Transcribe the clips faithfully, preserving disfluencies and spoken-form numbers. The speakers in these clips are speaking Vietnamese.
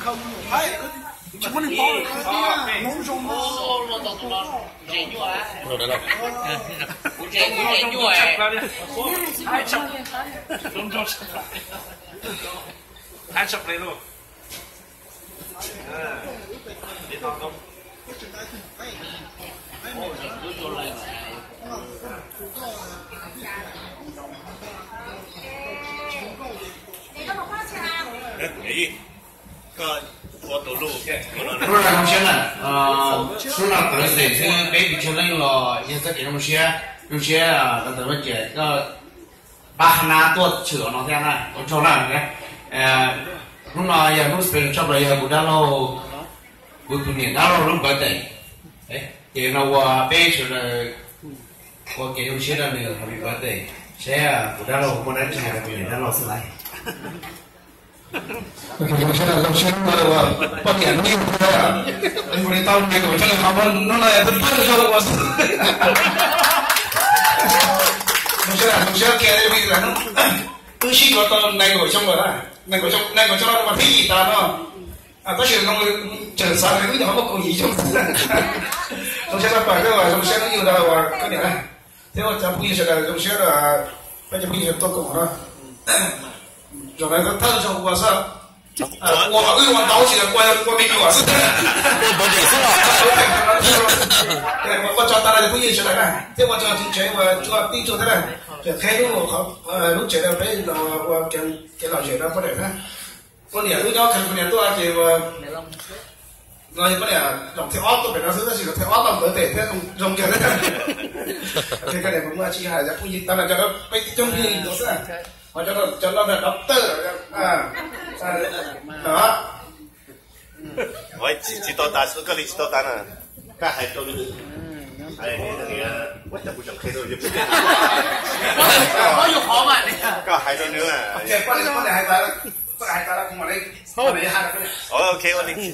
就不能包啊，弄什么？ 我到到了，这女啊， 弄得了。 这这女哎， 还吃，弄着吃，还吃不来了。嗯，你当中。 哎，个我走路， 不是那种些呢，呃，除了个是这个北地区能有了，也是这种些，有些啊，那怎么讲？个把很难多去了那天呢，我抽了呢，呃，如果要如是差不多要不到了，不不年到了能不得，哎，对了我北去了，我给有些的那个还没不得，谁啊？不到了我们那之前不年到老师来。我现在都现在我我点名出来了，我的到那个我这个他们弄来都半个小时我是，我现在我现在给的位置呢，都习惯到那个什么了，那个什那个叫什么飞单了，啊，到现在我正常的有好多工艺就是，我现在摆个我现在有的我可能，这我咱不一些的，有些的，那就不一些做工了。原来他他是说我是，呃，我因为我早起来，我我没给我是， 我没是吧？对，我我找大家不认识了呢，这我找进去我做地主的呢，这开路好呃路觉得被我我跟跟老学的不来呢，我年路要看不年多啊，这我。我也不了，用條屋都俾我識得時，條屋都唔對地，用用嘅咧。佢佢哋咁啊，似係就半夜，但係就到俾中意咗先，我就到就到係咁得啊，係嘛？ 我知知道大，個你知道大啦，家係到你，係你個，我就不想開到就不。 我有好嘛？ 家係到你啊！ 即係幫你幫你係得，不係得啦，咁我你幫你係得。 我 OK，我你。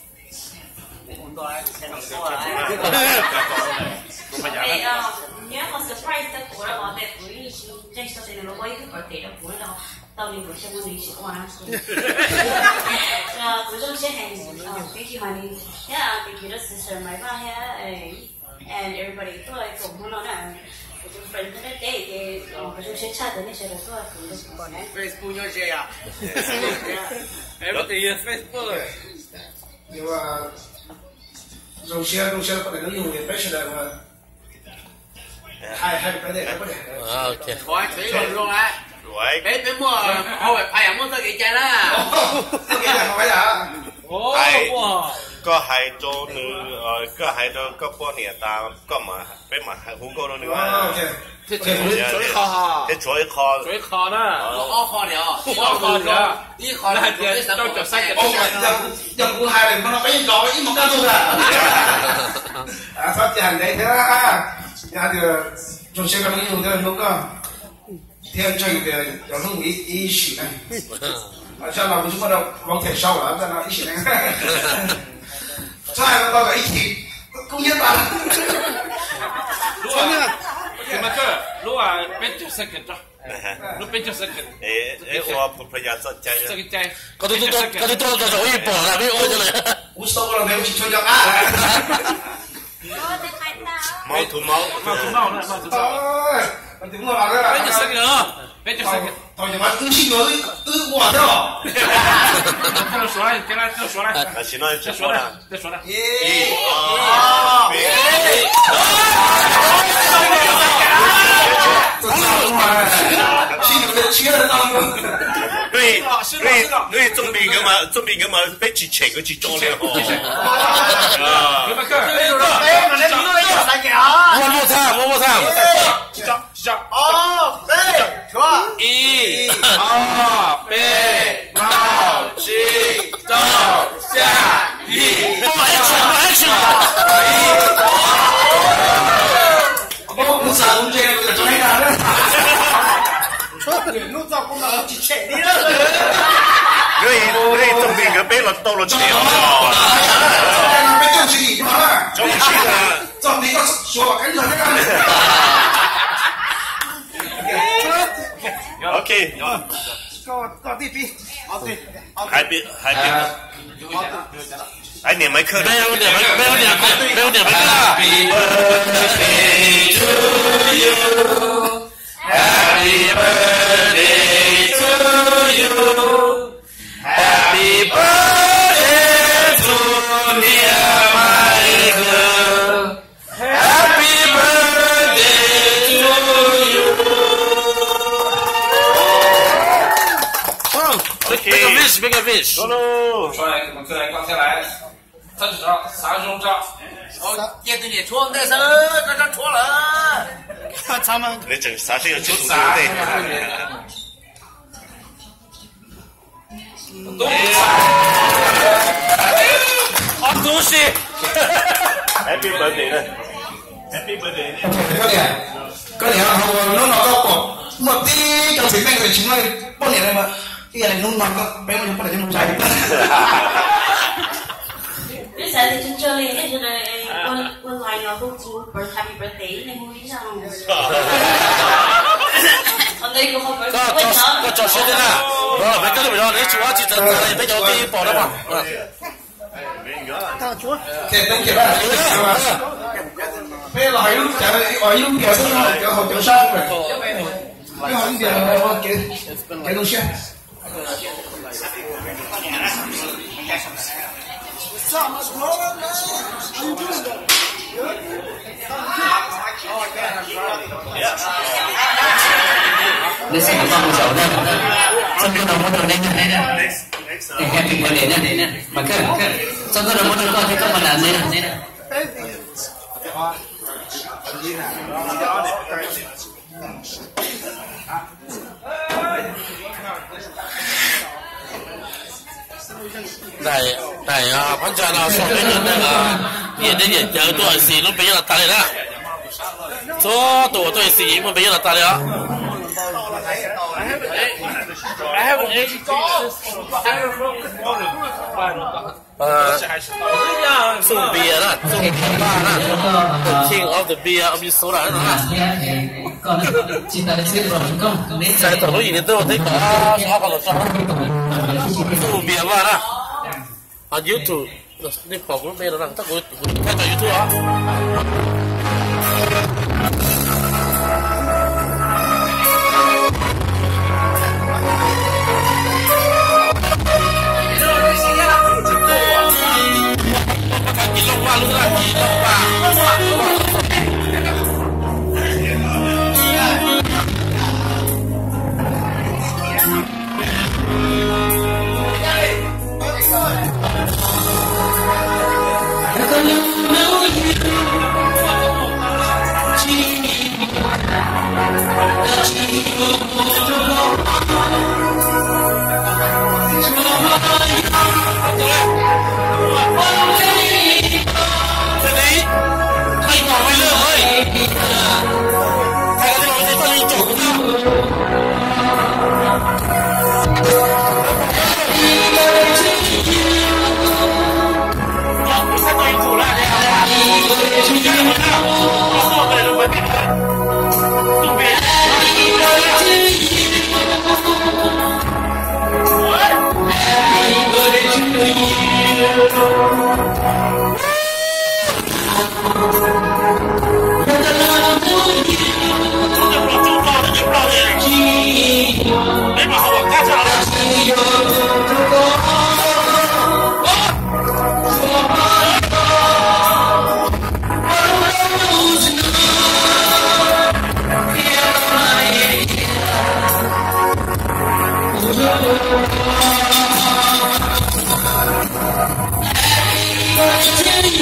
係啊，而家我 surprise 得過啦，我哋會即係首先你攞一個 birthday 的會啦，到你會先會你喜歡啊，啊，嗰種先係啊，幾喜歡你，因為我記得時常買翻嘅誒 ，and everybody 都係共歡樂啦。friend 嗰啲嘅哦，嗰種識差嘅呢，成日都係咁嘅。 Facebook 有這樣，everything is Facebook。 有啊。有些有些不能用的，别起来嘛，还还不得不得。 啊 ，OK。 我推咗用啊， 喂。 俾俾我，我係派人冇得幾隻啦。 幾隻好呀？ 哦，哇！ 個係做你誒，個係到個半年但個嘛，俾埋係好高咯你話。 OK。 這這最好哈。 這最好。 最好啦。我我好了，我好了，你好了，這都叫三個。 哦，又又唔係嚟，我俾人講，一冇跟到㗎。啊，發展嚟睇啦，然後就做些個能用的那個天真的要弄一一起呢。啊，像老母什麼的往前燒了，在那一起呢。再個到個一起，工業大。 真的。怎麼個？如果變九十個咗，如變九十個。 誒誒，我不不要做這樣。 這個ใจ。 嗰啲都嗰啲都就可以播啦，俾我咗嚟。 我收咗你，我去吹咗啊！ 貓土貓， 貓土貓啦，貓土貓。 我點我話嘅？ 變九十個，變九十個。 頭先話東西我都我的。 跟他說了，跟他再說了。 那行了， 再說了，再說了。 一、 二、你你你中邊噶嘛？中邊噶嘛？俾住情嗰住裝咧嗬。啊！ 我冇唱，我冇唱。 記着，記着。 哦，對，是吧？ 一、二、背、帽、起、走、下、一。 我還去，我還去。 我不唱，我這個做咩㗎？ 你照顧到幾千年了。 你你中邊個俾落到落錢哦，在那邊就去就好了。 中錢啊！ 照你個說，跟住那個。 OK。 có có tí pi 海边海边，还连麦克， 没有点没有没有点没有点没克。 Happy birthday to you. Happy birthday to dear Michael. Happy birthday to you. Make a wish, make a wish. 走喽！ 出来，我们再来挂下来。三十张，三十张。 哦，叶对你戳那声，这这戳了。 他们你整啥时候出土啥？ 对？ 好东西。 Happy birthday 呢 ？Happy birthday 呢？ có điểm có điểm là nó nó có cổ một tí trong chuyện này người chúng này bao nhiêu này mà cái này nó ngon có bé mà bắt đầu trong trái Bây giờ thì chúng chơi lên cho này quân quân ngoài nó không chú happy birthday này vui rằng hôm nay cũng không phải có có có trò chơi thế nào? Rồi mấy cái lúc đó nếu chú chỉ cần này mấy đầu tiên bỏ đó mà. thì tôi kiểu là bây giờ hỏi lúc giờ hỏi lúc giờ tôi hỏi kiểu học kiểu sao rồi cái hỏi lúc giờ kiểu kiểu đâu xe Đây sẽ có một dấu đây. Trong cái đầu món đồ đây này nè. Để happy birthday nè nè. Mà cái trong cái đầu món đồ con thấy các bạn làm đây này nè. này này à, con trai nào so với những cái演的演讲多少戏，都没人打你了。做多对戏，我没人打你了。呃，送 beer 啦，送啤酒啦 ，King of the beer of Minnesota 啦。在抖音里都有这个啊，啥好多啥，送 beer 嘛啦。啊 YouTube 你跑过没了啦？他我我看到 YouTube 啊。 Thank you.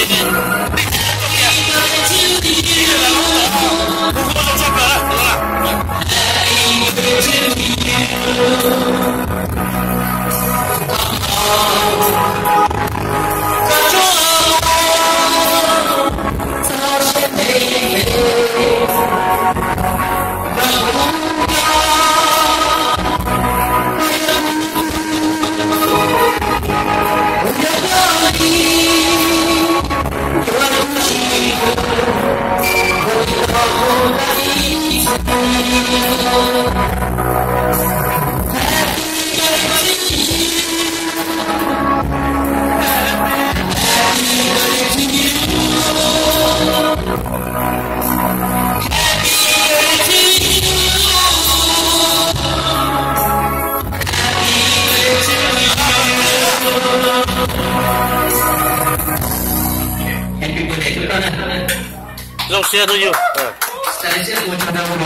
Long share to you. Saya siap mau coba